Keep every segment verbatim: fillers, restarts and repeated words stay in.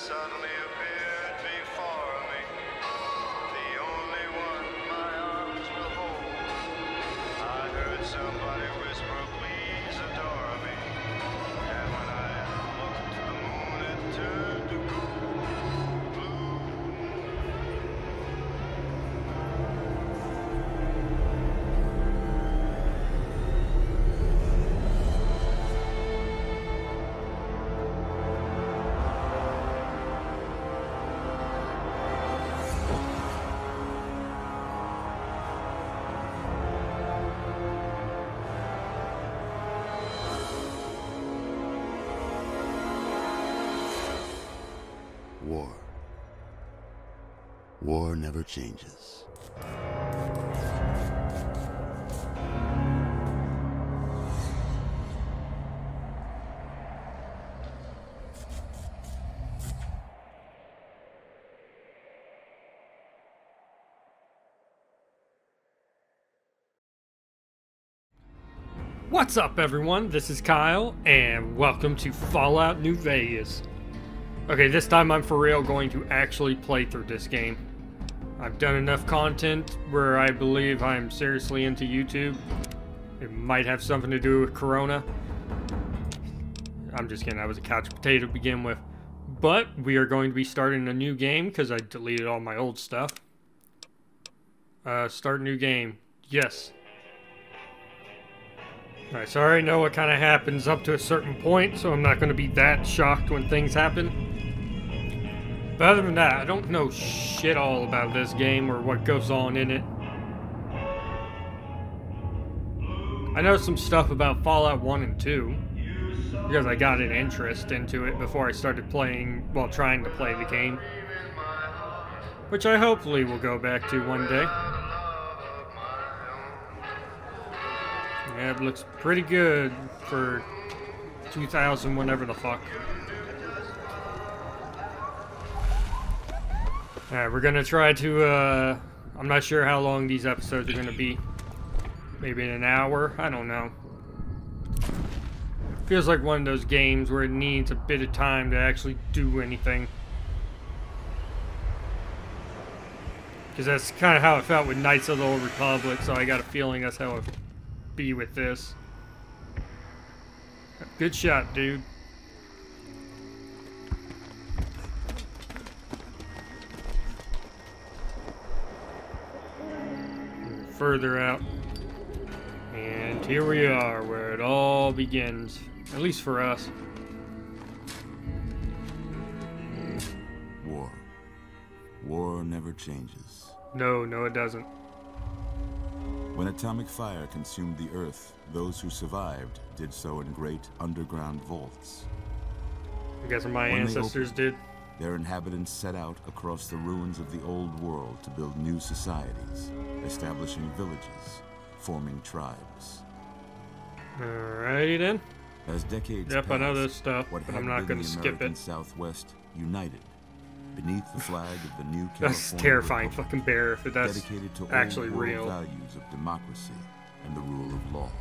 suddenly appeared before me, the only one my arms will hold. I heard somebody whisper, please adore me, and when I looked, the moon had turned to gold, blue. War. War never changes. What's up, everyone? This is Kyle, and welcome to Fallout New Vegas. Okay, this time I'm for real going to actually play through this game. I've done enough content where I believe I'm seriously into YouTube. It might have something to do with Corona. I'm just kidding, I was a couch potato to begin with. But we are going to be starting a new game because I deleted all my old stuff. Uh, start new game. Yes. Alright, so I already know what kind of happens up to a certain point, so I'm not going to be that shocked when things happen. But other than that, I don't know shit all about this game or what goes on in it. I know some stuff about Fallout one and two, because I got an interest into it before I started playing, well, trying to play the game. Which I hopefully will go back to one day. Yeah, it looks pretty good for two thousand, whenever the fuck. Alright, we're gonna try to, uh... I'm not sure how long these episodes are gonna be. Maybe in an hour? I don't know. Feels like one of those games where it needs a bit of time to actually do anything. Because that's kind of how it felt with Knights of the Old Republic, so I got a feeling that's how it'll be with this. Good shot, dude. Further out. And here we are, where it all begins. At least for us. War. War never changes. No, no it doesn't. When atomic fire consumed the Earth, those who survived did so in great underground vaults. I guess my When they ancestors opened, did. Their inhabitants set out across the ruins of the old world to build new societies, establishing villages, forming tribes. Alrighty then. As decades Yep, passed, I know this stuff, what but had I'm not been going the to skip American it. Southwest united beneath the flag of the new California That's terrifying Republic, fucking bear if that's dedicated to actually old world real. values of democracy and the rule of law.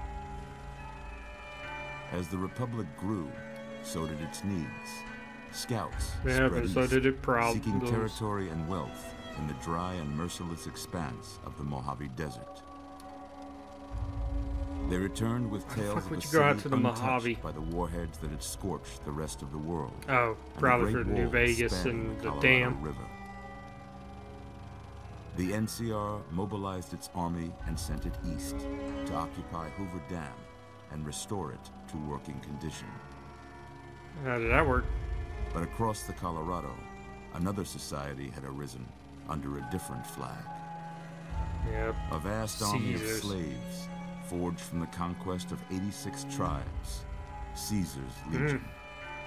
As the Republic grew, so did its needs. Scouts Yeah, spread but so east, did it problems. seeking territory and wealth in the dry and merciless expanse of the Mojave Desert. They returned with Why the tales fuck of would a you go out city to the untouched Mojave? by the warheads that had scorched the rest of the world. Oh, and probably the for Great New Wall Vegas spanning and the Colorado dam. River. The N C R mobilized its army and sent it east to occupy Hoover Dam and restore it to working condition. How did that work? But across the Colorado, another society had arisen under a different flag. Yep. A vast army of Caesars. slaves, forged from the conquest of eighty-six tribes, Caesar's Legion. Mm.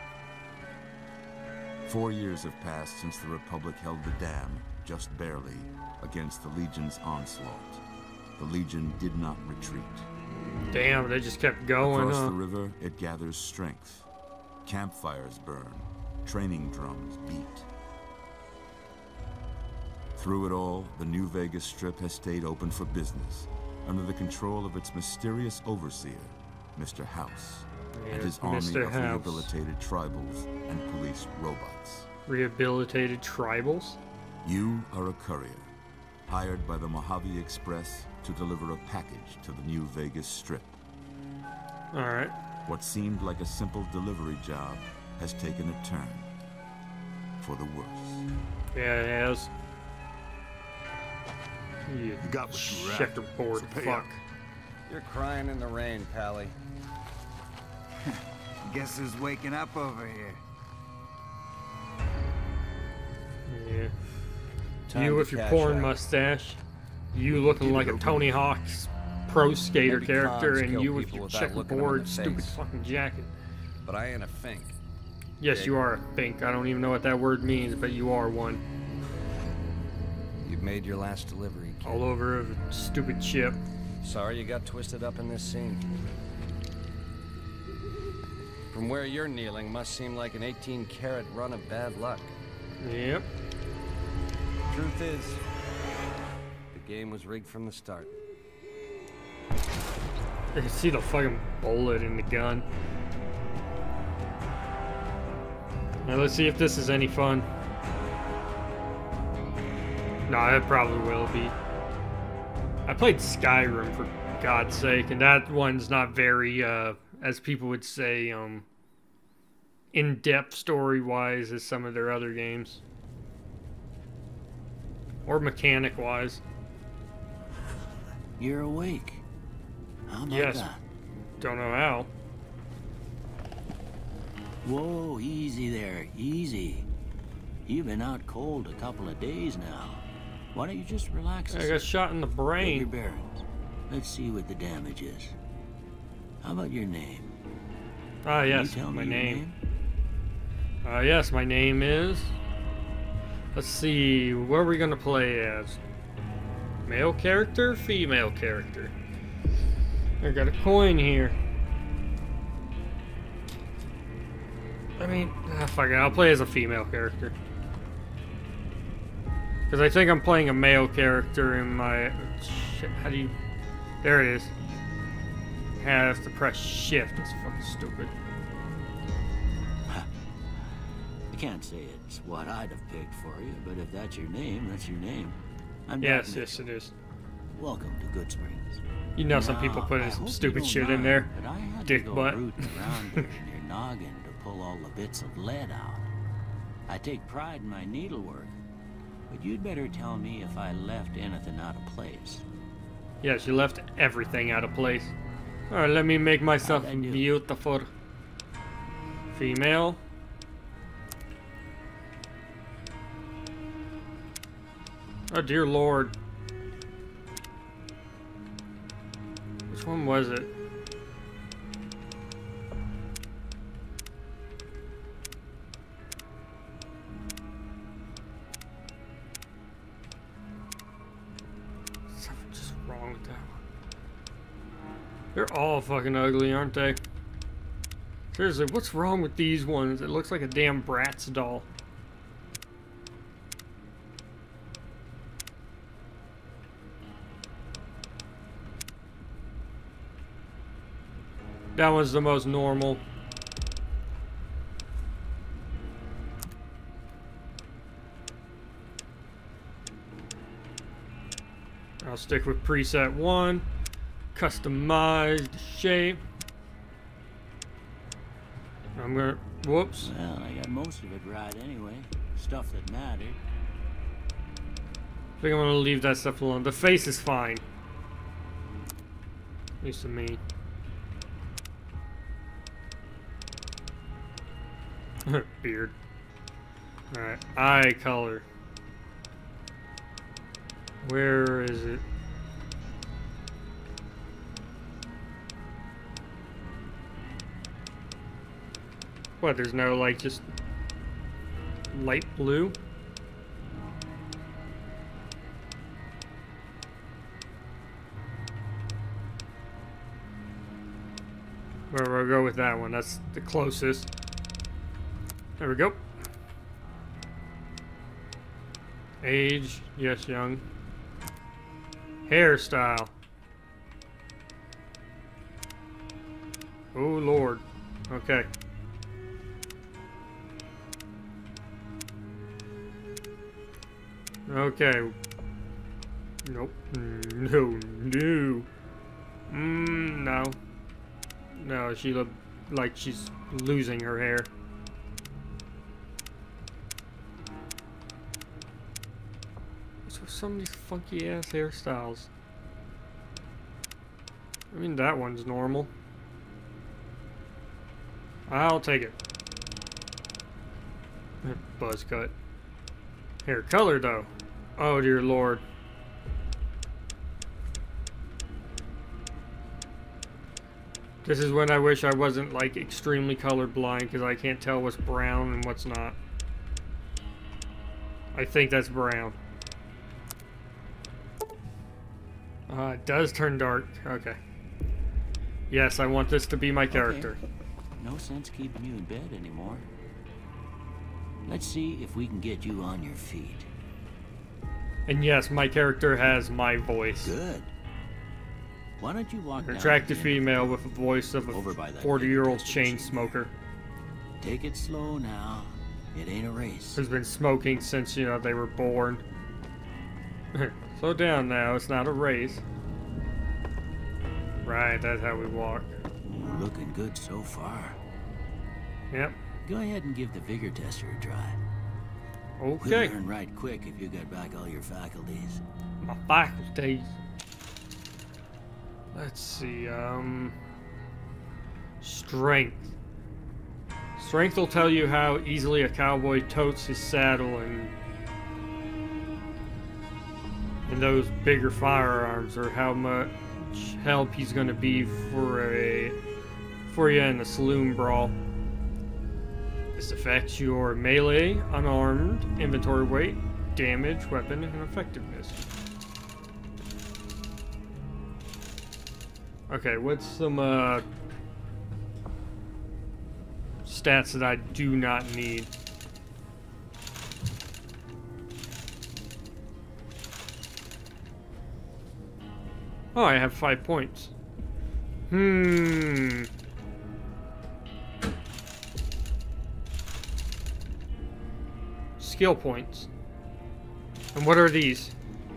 Four years have passed since the Republic held the dam, just barely, against the Legion's onslaught. The Legion did not retreat. Damn, they just kept going, Across huh? the river, it gathers strength. Campfires burn, training drums beat. Through it all, the New Vegas Strip has stayed open for business, under the control of its mysterious overseer, Mister House. and his army of rehabilitated tribals and police robots. Rehabilitated tribals? You are a courier, hired by the Mojave Express to deliver a package to the New Vegas Strip. Alright. What seemed like a simple delivery job has taken a turn for the worse. Yeah, it has. You, You got what you were checkerboard after, so pay fuck. up. You're crying in the rain, Pally. Guess who's waking up over here? Yeah. Time you to with your cash porn out. mustache. You looking like a Tony Hawk's pro skater Maybe character, cons and kill you with people your without looking 'em in checkerboard the stupid face. fucking jacket. But I ain't a fink. Yes, Yeah, you are a fink. I don't even know what that word means, but you are one. You've made your last delivery, kid. All over a stupid chip. Sorry you got twisted up in this scene. From where you're kneeling must seem like an eighteen karat run of bad luck. Yep. Truth is, the game was rigged from the start. I can see the fucking bullet in the gun. Now let's see if this is any fun. No, it probably will be. I played Skyrim for God's sake, and that one's not very, uh, as people would say, um, in-depth story-wise as some of their other games. Or mechanic-wise. You're awake. How about Yes. that? Don't know how. Whoa, easy there, easy. You've been out cold a couple of days now. Why don't you just relax? I got shot in the Get your brain. bearings. Let's see what the damage is. How about your name? Ah, Can yes, you tell my me your name. Uh, yes, my name is... Let's see, what are we gonna play as? Male character, female character? I got a coin here. I mean, ah, fuck it, I'll play as a female character. Because I think I'm playing a male character in my... Shit, how do you... There it is. I have to press shift, that's fucking stupid. I can't say it's what I'd have picked for you, but if that's your name, that's your name. I'm Yes, Doc yes Mitchell. it is. Welcome to Good Springs. You know some Now, people put in I some hope you stupid don't shit in mind, there. But I had Dick to go butt. rooting around here in your noggin to pull all the bits of lead out. I take pride in my needlework, but you'd better tell me if I left anything out of place. Yes, you left everything out of place. Alright, let me make myself How'd I do? beautiful. Female. Oh dear lord. Which one was it? Something's just wrong with that one. They're all fucking ugly, aren't they? Seriously, what's wrong with these ones? It looks like a damn Bratz doll. That one's the most normal. I'll stick with preset one. Customized shape. I'm gonna, whoops. Well, I got most of it right anyway. Stuff that mattered. I think I'm gonna leave that stuff alone. The face is fine. At least to me. Beard. Alright, eye color. Where is it? What, there's no, like, just light blue? Where we'll go with that one. That's the closest. There we go. Age, yes, young. Hairstyle. Oh, Lord. Okay. Okay. Nope. No. No. Mm, no. No, she looked like she's losing her hair. So some of these funky ass hairstyles. I mean, that one's normal. I'll take it. Buzz cut. Hair color, though. Oh, dear Lord. This is when I wish I wasn't, like, extremely colorblind, because I can't tell what's brown and what's not. I think that's brown. Uh, it does turn dark. Okay. Yes, I want this to be my character. Okay. No sense keeping you in bed anymore. Let's see if we can get you on your feet. And yes, my character has my voice. Good. Why don't you walk An down attractive to the end female of the with a voice of Over by a that forty-year-old big chain machine. smoker Take it slow now. It ain't a race. who's been smoking since, you know, they were born. Slow down now, it's not a race. Right, that's how we walk. You're looking good so far. Yep. Go ahead and give the vigor tester a try. Okay. We'll learn right quick if you got back all your faculties. My faculties. Let's see, um... strength. Strength will tell you how easily a cowboy totes his saddle and... and those bigger firearms, or how much help he's gonna be for a... for you in a saloon brawl. This affects your melee, unarmed, inventory weight, damage, weapon, and effectiveness. Okay, what's some uh, stats that I do not need? Oh, I have five points. Hmm. Skill points. And what are these?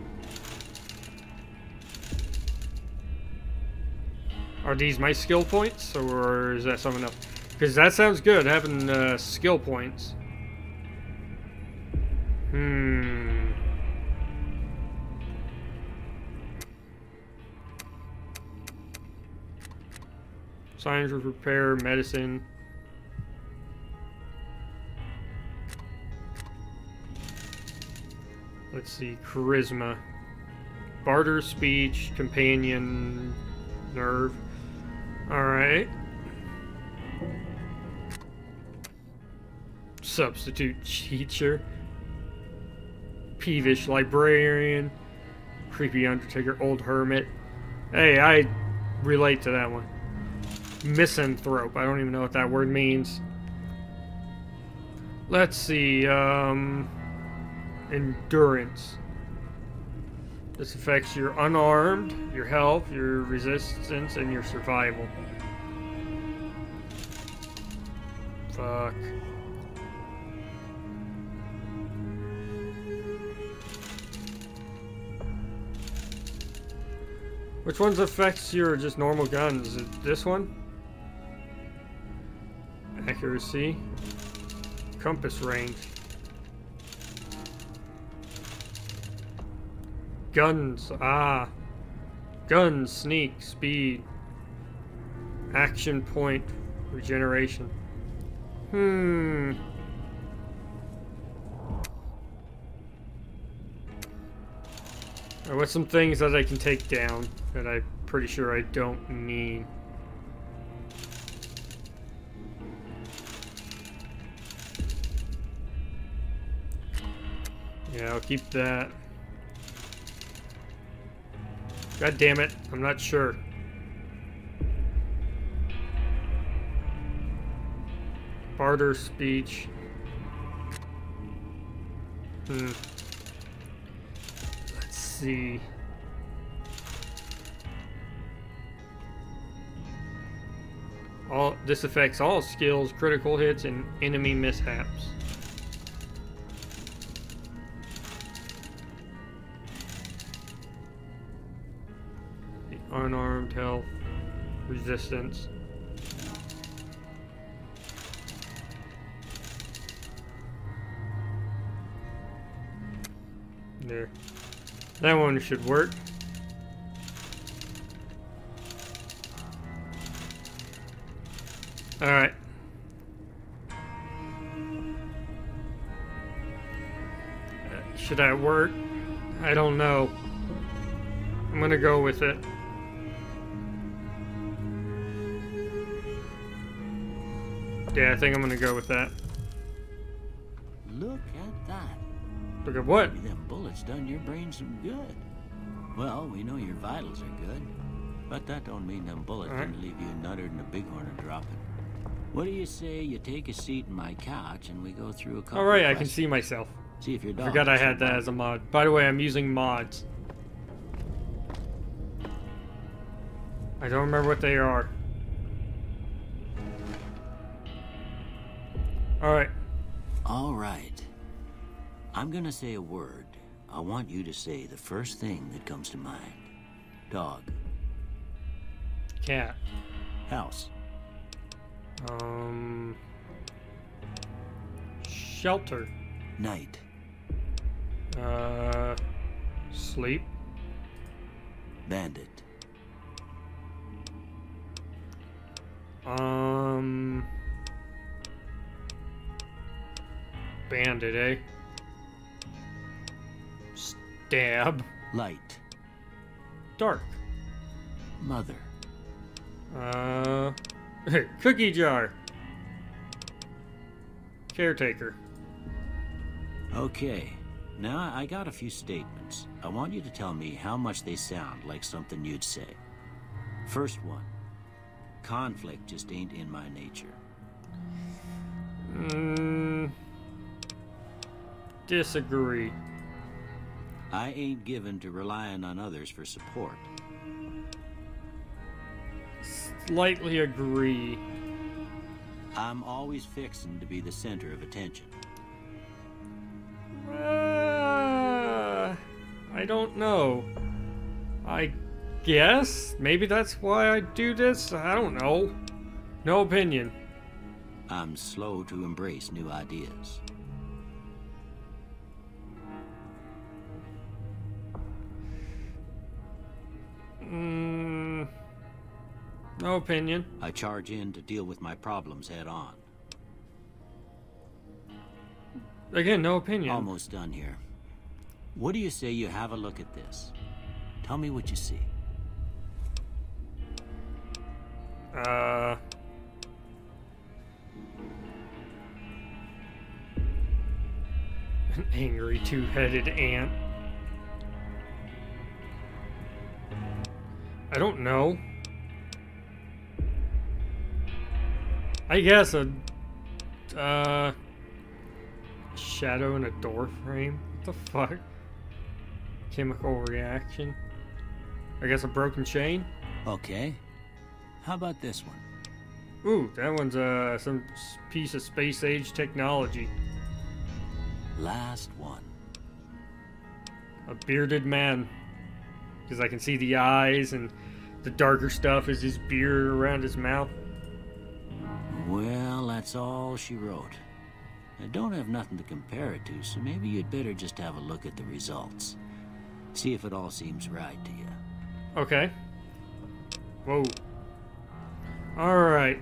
Are these my skill points, or is that something else? Because that sounds good, having uh, skill points. Hmm. Science of repair, medicine. Let's see, charisma. Barter, speech, companion, nerve. Alright. Substitute teacher. Peevish librarian. Creepy undertaker, old hermit. Hey, I relate to that one. Misanthrope. I don't even know what that word means. Let's see, um... endurance. This affects your unarmed, your health, your resistance, and your survival. Fuck. Which ones affects your just normal guns? Is it this one? Accuracy. Compass range. Guns, ah. Guns, sneak, speed. Action point, regeneration. Hmm. Alright, what's some things that I can take down that I'm pretty sure I don't need? Yeah, I'll keep that. God damn it, I'm not sure. Barter speech. Hmm. Let's see. All this affects all skills, critical hits, and enemy mishaps. The unarmed health, resistance. There. That one should work. Alright. Uh, should I work? I don't know. I'm gonna go with it. Yeah, I think I'm gonna go with that. Look at that. Look at what? Maybe them bullets done your brain some good. Well, we know your vitals are good, but that don't mean them bullets All right. didn't leave you nuttered and a bighorn are dropping. What do you say you take a seat in my couch and we go through a couple Alright, of I can questions? see myself. See if your dog Forgot I is had that so as a mod. By the way, I'm using mods. I don't remember what they are. Alright. All right. I'm gonna say a word. I want you to say the first thing that comes to mind. Dog. Cat. House. Um... Shelter. Night. Uh... Sleep. Bandit. Um... Bandit, eh? Stab. Light. Dark. Mother. Uh... Cookie jar. Caretaker. Okay. Now I got a few statements. I want you to tell me how much they sound like something you'd say. First one. Conflict just ain't in my nature. Mm, disagree. I ain't given to relying on others for support. Slightly agree. I'm always fixing to be the center of attention. Uh, I don't know. I guess? Maybe that's why I do this? I don't know. No opinion. I'm slow to embrace new ideas. Mm, no opinion. I charge in to deal with my problems head on. Again, no opinion. Almost done here. What do you say you have a look at this? Tell me what you see. Uh... An angry two-headed ant. I don't know. I guess a... Uh... shadow in a door frame? What the fuck? Chemical reaction? I guess a broken chain? Okay. How about this one? Ooh, that one's uh, some s- piece of space-age technology. Last one. A bearded man. Because I can see the eyes, and the darker stuff is his beard around his mouth. Well, that's all she wrote. I don't have nothing to compare it to, so maybe you'd better just have a look at the results. See if it all seems right to you. Okay. Whoa. Alright.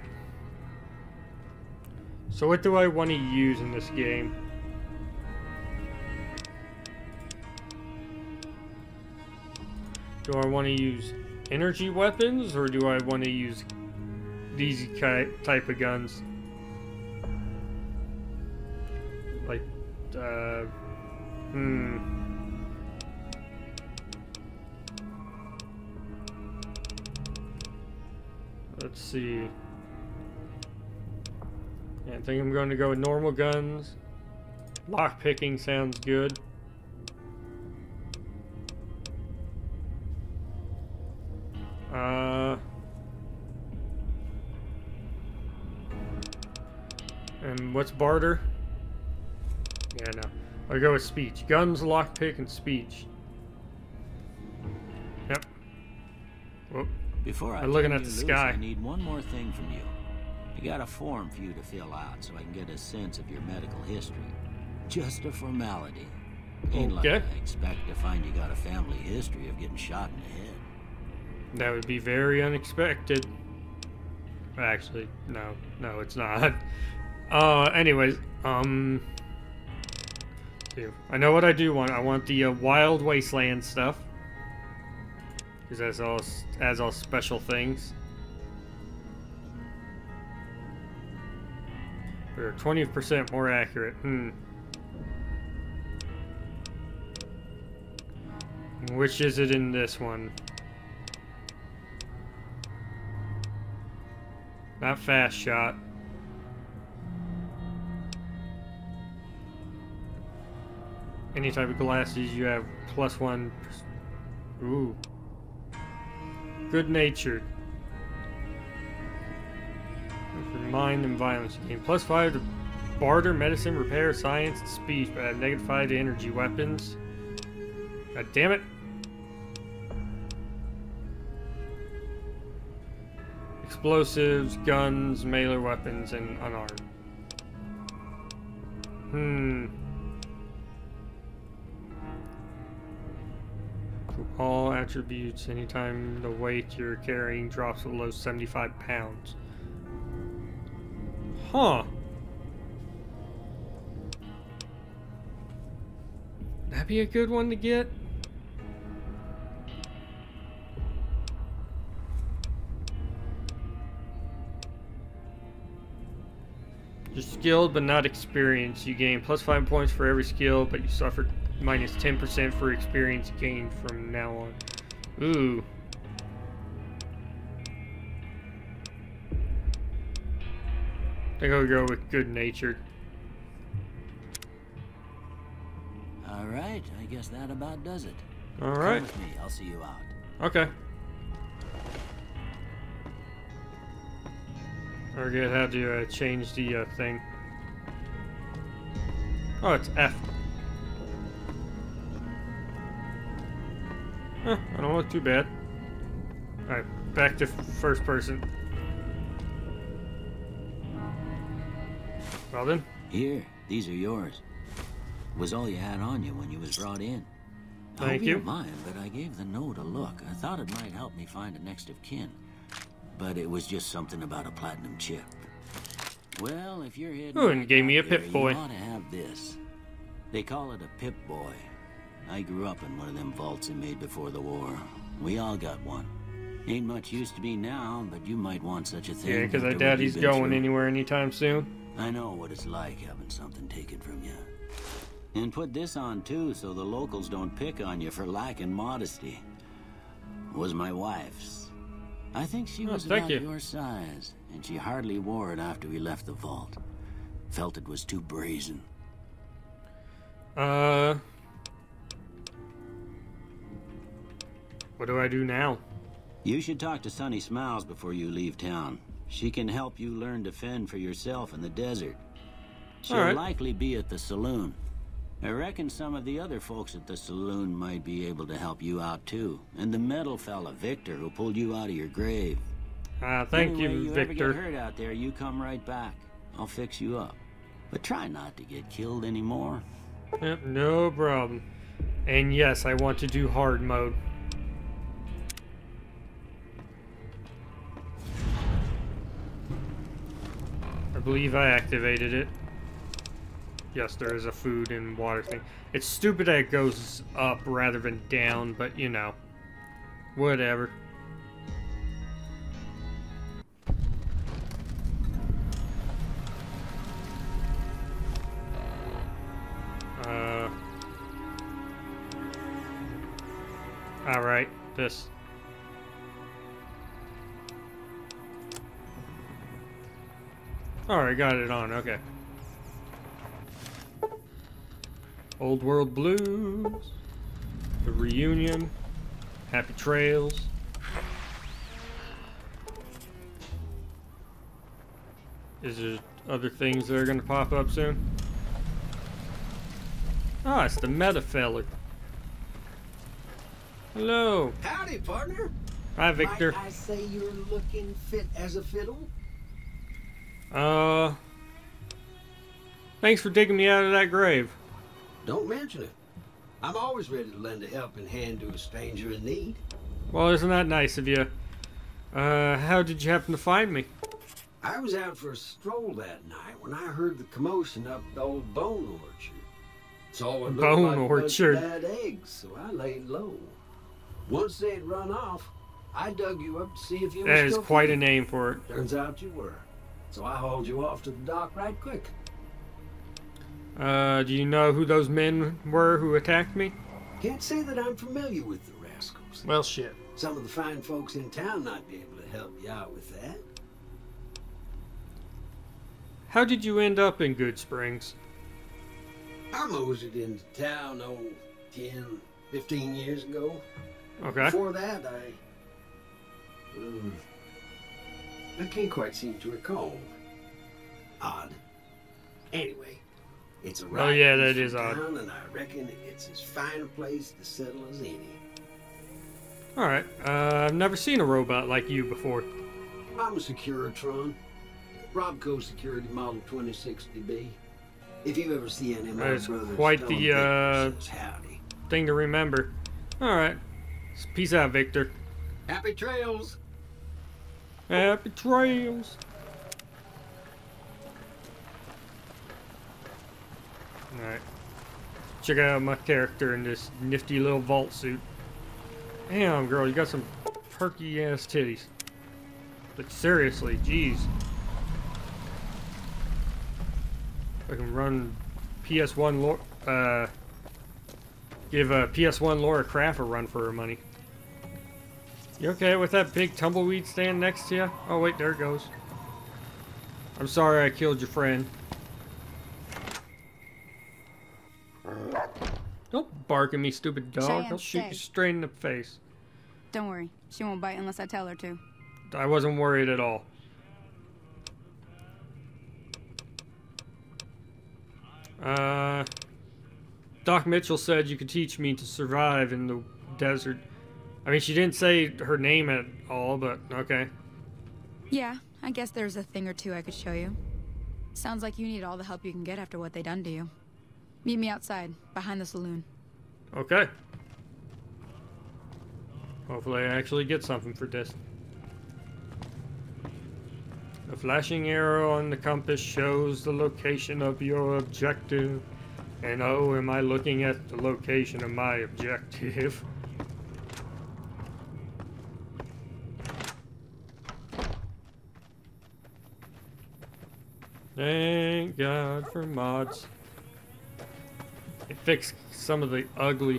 So what do I want to use in this game? Do I want to use energy weapons, or do I want to use these ki- type of guns? Like, uh... Hmm... Let's see. Yeah, I think I'm going to go with normal guns. Lockpicking sounds good. Uh, And what's barter? Yeah, no. I'll go with speech. Guns, lockpick, and speech. Yep. Whoop. Before I I'm looking turn at you the loose, sky. I need one more thing from you. I got a form for you to fill out so I can get a sense of your medical history. Just a formality. Ain't Okay. like I expect to find you got a family history of getting shot in the head. That would be very unexpected. Actually, no. No, it's not. Uh, anyways, um... see, I know what I do want. I want the uh, Wild Wasteland stuff. Because that's all, has all special things. We're twenty percent more accurate. Hmm. Which is it in this one? Not fast shot. Any type of glasses you have plus one. Ooh. Good natured. For mind and violence, you gain plus five to barter, medicine, repair, science, and speech, but have negative five to energy weapons. God damn it. Explosives, guns, melee weapons, and unarmed. Hmm. All attributes, anytime the weight you're carrying drops below seventy-five pounds. Huh. That'd be a good one to get. You're skilled but not experienced. You gain plus five points for every skill, but you suffer minus ten percent for experience gained from now on. Ooh. I think I'll go with good natured. Alright, I guess that about does it. Alright. Come with me, I'll see you out. Okay. I forget how to uh, change the uh, thing. Oh, it's F. Huh, I don't look too bad. Alright, back to first person. Well then. Here, these are yours. Was all you had on you when you was brought in. I Thank hope you. don't mind, but I gave the note a look. I thought it might help me find a next of kin. But it was just something about a platinum chip. Well, if you're heading Ooh, and back gave me out a there, Pip-Boy. you ought to have this. They call it a Pip-Boy. I grew up in one of them vaults they made before the war. We all got one. Ain't much use to be now, but you might want such a thing. Yeah, because I after doubt what he's you've been going through. anywhere anytime soon. I know what it's like having something taken from you. And put this on too, so the locals don't pick on you for lacking modesty. Was my wife's. I think she Oh, was thank about you. your size, and she hardly wore it after we left the vault. Felt it was too brazen. Uh... What do I do now? You should talk to Sunny Smiles before you leave town. She can help you learn to fend for yourself in the desert. She'll All right. likely be at the saloon. I reckon some of the other folks at the saloon might be able to help you out too. And the metal fella, Victor, who pulled you out of your grave. Uh, thank anyway, you, you Victor. ever get hurt out there, you come right back. I'll fix you up. But try not to get killed anymore. Yep, no problem. And yes, I want to do hard mode. I believe I activated it. Yes, there is a food and water thing. It's stupid that it goes up rather than down, but you know. Whatever. Uh. Alright, this. Alright, got it on, okay. Old World Blues. The Reunion. Happy Trails. Is there other things that are gonna pop up soon? Ah, it's the meta fella. Hello. Howdy, partner. Hi, Victor. Might I say you're looking fit as a fiddle? Uh, thanks for digging me out of that grave. Don't mention it. I'm always ready to lend a helping hand to a stranger in need. Well, isn't that nice of you? Uh, how did you happen to find me? I was out for a stroll that night when I heard the commotion up the old bone orchard. Saw what looked Bone like a bunch orchard. of bad eggs, so I laid low. Once they had run off, I dug you up to see if you were That is still quite a kicking. name for it. Turns out you were. So I hauled you off to the dock right quick. Uh, do you know who those men were who attacked me? Can't say that I'm familiar with the rascals. Well, shit. Some of the fine folks in town might be able to help you out with that. How did you end up in Good Springs? I moseyed into town, oh, ten, fifteen years ago. Okay. Before that, I... Um, I can't quite seem to recall. Odd. Anyway, it's a right Oh, yeah, that peaceful is odd. town, and I reckon it's as fine a place to settle as any. Alright, uh, I've never seen a robot like you before. I'm a Securitron. Robco Security Model twenty sixty B. If you ever see any of my That is brothers, quite tell the, them uh, Victor says howdy. Thing to remember. Alright. Peace out, Victor. Happy trails! Happy trails. Alright. Check out my character in this nifty little vault suit. Damn, girl, you got some perky ass titties. But seriously, jeez. I can run P S one lore, uh, give a P S one Laura Craft a run for her money. You okay with that big tumbleweed stand next to you? Oh wait, there it goes. I'm sorry I killed your friend. Don't bark at me, stupid dog. Cheyenne, I'll shoot stay. you straight in the face. Don't worry, she won't bite unless I tell her to. I wasn't worried at all. Uh, Doc Mitchell said you could teach me to survive in the desert. I mean, she didn't say her name at all, but okay. Yeah, I guess there's a thing or two I could show you. Sounds like you need all the help you can get after what they done to you. Meet me outside, behind the saloon. Okay. Hopefully I actually get something for this. The flashing arrow on the compass shows the location of your objective. And oh, am I looking at the location of my objective? Thank God for mods. It fixed some of the ugly.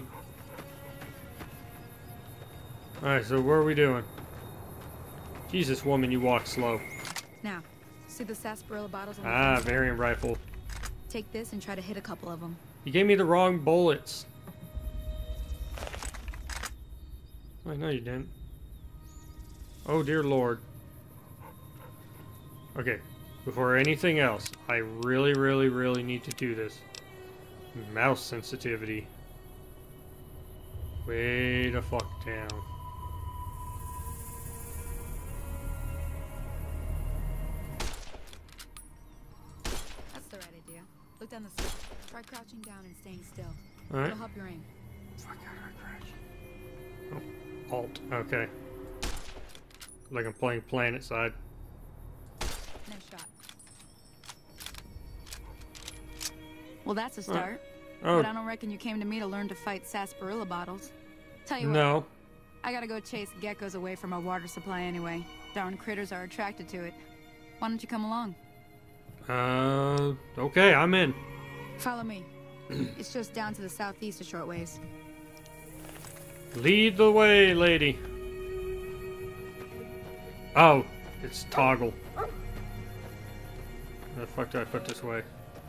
Alright, so what are we doing? Jesus, woman, you walk slow. Now, see the sarsaparilla bottles on the Ah, fence? variant rifle. Take this and try to hit a couple of them. You gave me the wrong bullets. I know you didn't. Oh, dear Lord. Okay, before anything else, I really, really, really need to do this. Mouse sensitivity. Way the fuck down. That's the right idea. Look down the slope. Try crouching down and staying still. Alright. It'll help your aim. Fuck, how do I crash? Oh, Alt, okay. Like I'm playing Planet Side. Nice shot. Well, that's a start. Oh, But I don't reckon you came to me to learn to fight sarsaparilla bottles. Tell you what, no. I gotta go chase geckos away from our water supply anyway. Darn critters are attracted to it. Why don't you come along? Uh, okay, I'm in. Follow me. It's just down to the southeast a short ways. Lead the way, lady. Oh, it's toggle. Where the fuck do I put this way?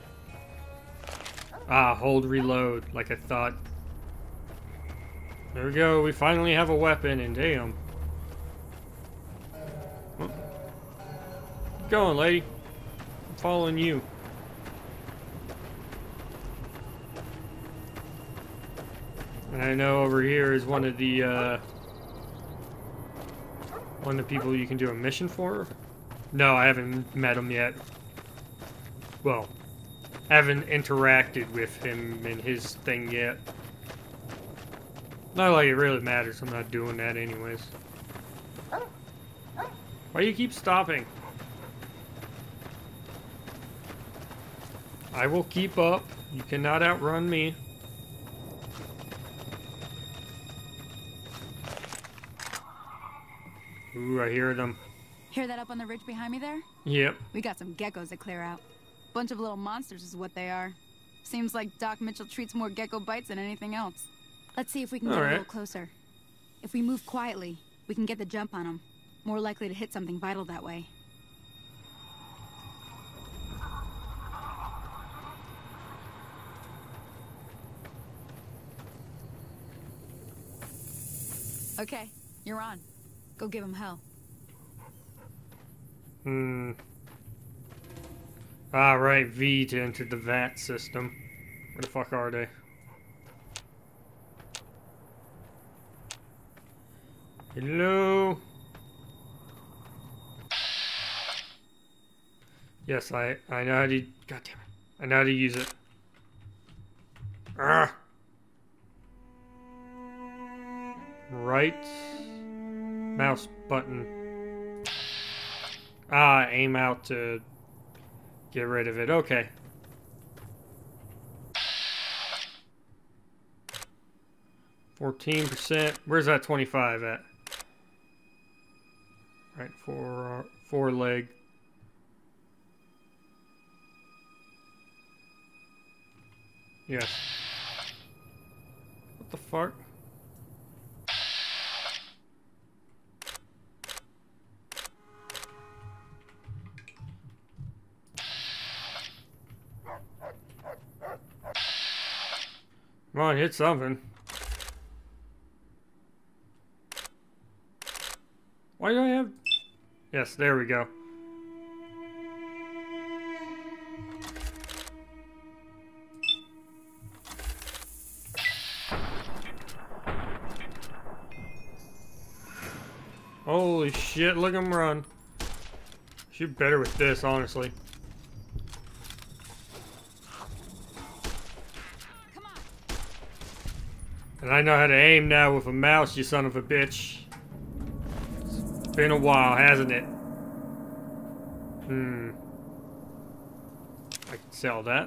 Ah, hold reload, like I thought. There we go, we finally have a weapon, and damn. Oh. Keep going, lady. following you. And I know over here is one of the, uh... one of the people you can do a mission for. No, I haven't met him yet. Well, haven't interacted with him in his thing yet. Not like it really matters. I'm not doing that anyways. Why do you keep stopping? I will keep up. You cannot outrun me. Ooh, I hear them. Hear that up on the ridge behind me there? Yep. We got some geckos to clear out. Bunch of little monsters is what they are. Seems like Doc Mitchell treats more gecko bites than anything else. Let's see if we can get All a right. little closer. If we move quietly, we can get the jump on them. More likely to hit something vital that way. Okay, you're on. Go give him hell. Hmm. Ah, right, V to enter the V A T system. Where the fuck are they? Hello? Yes, I, I know how to... God damn it. I know how to use it. Ah! Right mouse button. Ah, aim out to get rid of it. Okay. fourteen percent. Where's that twenty-five at? Right, four, four leg. Yes. What the fuck? Come on, hit something. Why do I have... Yes, there we go. Holy shit, look at him run. Shoot better with this, honestly. And I know how to aim now with a mouse, you son of a bitch. It's been a while, hasn't it? Hmm. I can sell that.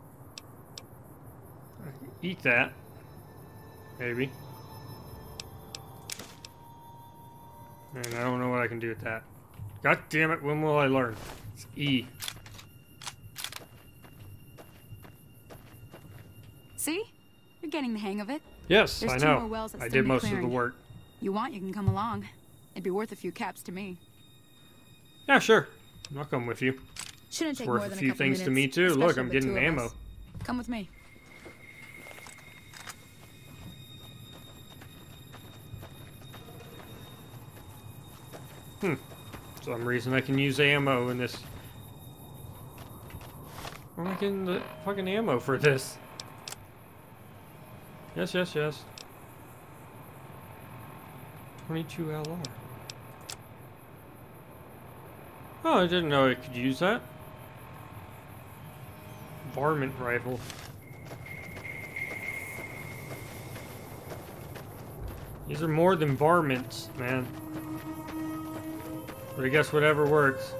I can eat that. Maybe. And I don't know what I can do with that. God damn it, when will I learn? It's E. See? You're getting the hang of it. Yes, There's I two know. more wells that I still did need most of clearing. the work. You want, you can come along. It'd be worth a few caps to me. Yeah, sure. I'll come with you. Shouldn't It's take worth more a than few a couple things minutes, to me too. Look, especially I'm the getting two of ammo. us. Come with me. Hmm. For some reason I can use ammo in this. Where am I getting the fucking ammo for this? Yes, yes, yes. twenty-two L R. Oh, I didn't know I could use that. Varmint rifle. These are more than varmints, man. But I guess whatever works.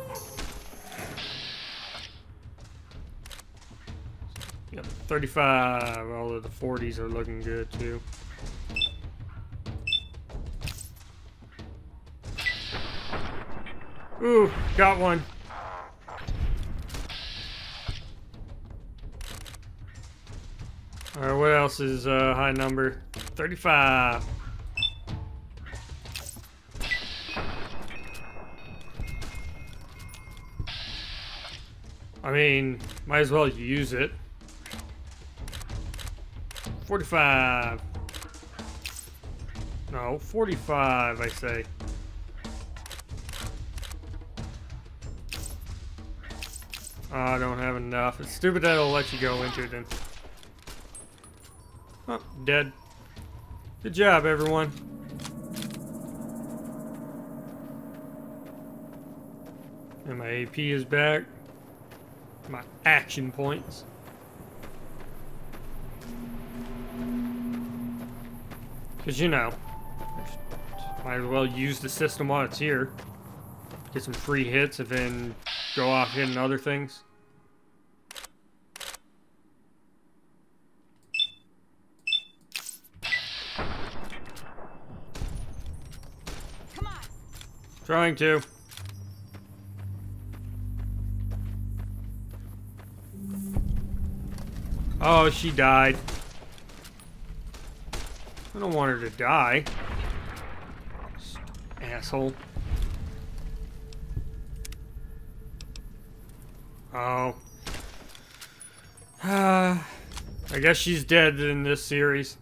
Yep, thirty-five. All of the forties are looking good too. Ooh, got one. Alright, what else is a uh, high number? thirty-five. I mean, might as well use it. forty-five. No, forty-five, I say. Oh, I don't have enough. It's stupid that it'll let you go into it then. Oh, dead. Good job, everyone. And my A P is back. My action points. Because, you know, might as well use the system while it's here. Get some free hits and then go off hitting other things. Come on. Trying to. Oh, she died. I don't want her to die. Asshole. Oh. Uh, I guess she's dead in this series.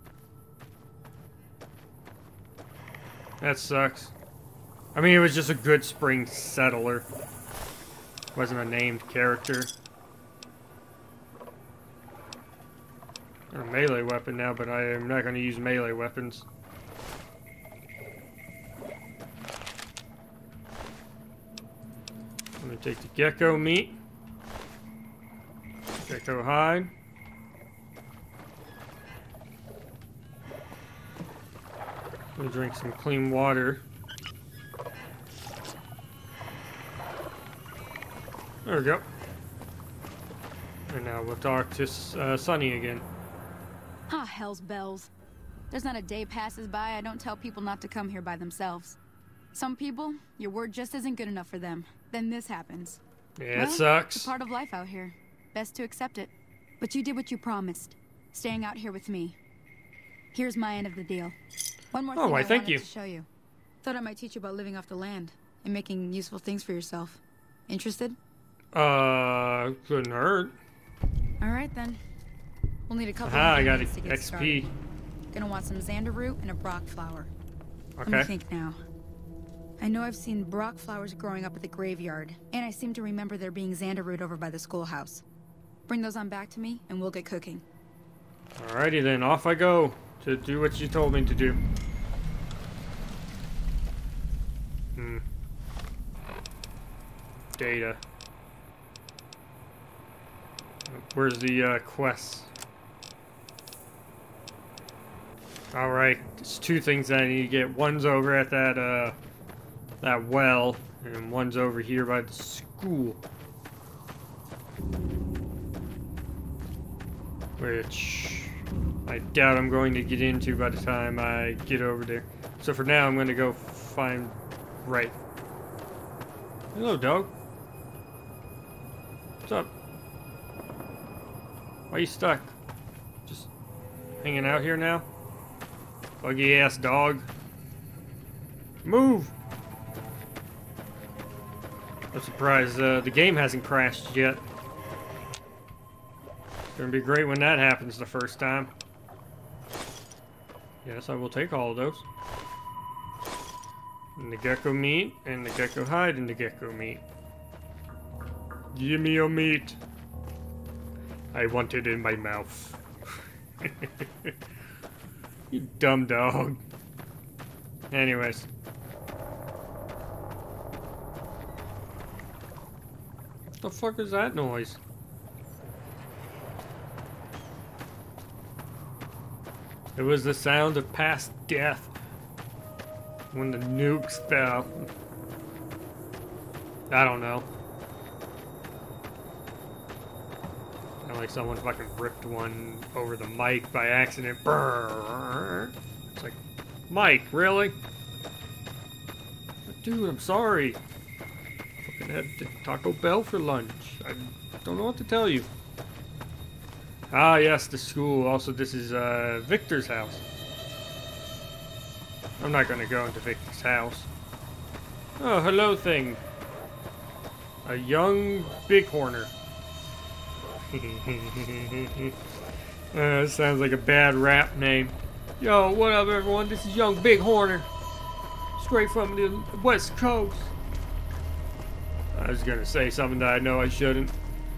That sucks. I mean, it was just a good spring settler. Wasn't a named character. A melee weapon now, but I am not going to use melee weapons. I'm going to take the gecko meat. Gecko hide. I'm going to drink some clean water. There we go. And now we'll talk to uh, Sunny again. Ah, hell's bells. There's not a day passes by I don't tell people not to come here by themselves. Some people, your word just isn't good enough for them. Then this happens. Yeah, well, it sucks. It's a part of life out here. Best to accept it. But you did what you promised. Staying out here with me. Here's my end of the deal. One more Oh, thing why, I thank wanted you. to show you. Thought I might teach you about living off the land and making useful things for yourself. Interested? Uh, couldn't hurt. All right then. We'll need a couple Ah, I got ingredients to get X P. started. Gonna want some xander root and a brock flower. Let me Okay. think now. I know I've seen brock flowers growing up at the graveyard, and I seem to remember there being xander root over by the schoolhouse. Bring those on back to me, and we'll get cooking. Alrighty then, off I go to do what you told me to do. Hmm. Data. Where's the uh, quest? Alright, there's two things that I need to get. One's over at that, uh, that well, and one's over here by the school. Which I doubt I'm going to get into by the time I get over there. So for now, I'm going to go find... Right. Hello, dog. What's up? Why are you stuck? Just hanging out here now? Buggy ass dog. Move! I'm surprised uh, the game hasn't crashed yet. It's gonna be great when that happens the first time. Yes, I will take all of those. And the gecko meat, and the gecko hide, and the gecko meat. Give me your meat. I want it in my mouth. You dumb dog. Anyways. What the fuck is that noise? It was the sound of past death. When the nukes fell. I don't know. Sound like someone fucking ripped one over the mic by accident. Brrr. It's like, Mike, really? Dude, I'm sorry. Fucking had Taco Bell for lunch. I don't know what to tell you. Ah, yes, the school. Also, this is uh, Victor's house. I'm not gonna go into Victor's house. Oh, hello thing. A young bighorner. uh, sounds like a bad rap name. Yo, what up everyone? This is Young Bighorner. Straight from the West Coast. Uh, I was gonna say something that I know I shouldn't.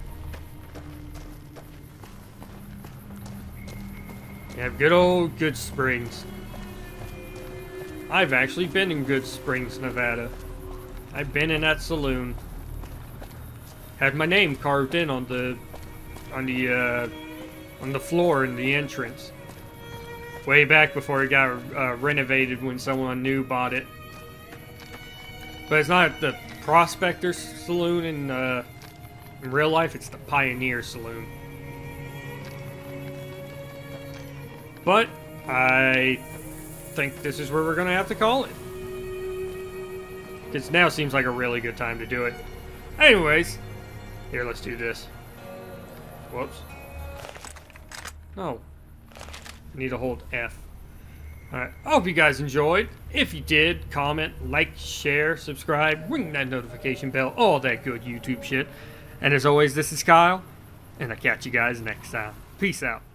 You have good old Good Springs. I've actually been in Good Springs, Nevada. I've been in that saloon. Had my name carved in on the on the uh, on the floor in the entrance. Way back before it got uh, renovated when someone new bought it. But it's not the Prospector Saloon in, uh, in real life, it's the Pioneer Saloon. But I think this is where we're going to have to call it. Because now seems like a really good time to do it. Anyways, here, let's do this. Whoops. No. I need to hold F. Alright, I hope you guys enjoyed. If you did, comment, like, share, subscribe, ring that notification bell, all that good YouTube shit. And as always, this is Kyle, and I'll catch you guys next time. Peace out.